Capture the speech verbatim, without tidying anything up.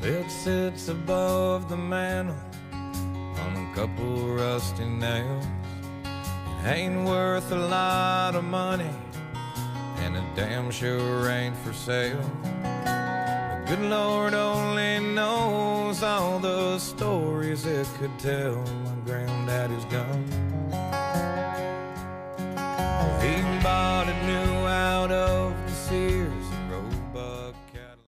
It sits above the mantel on a couple rusty nails. It ain't worth a lot of money, and it damn sure ain't for sale. The good Lord only knows all the stories it could tell. My granddaddy's gone,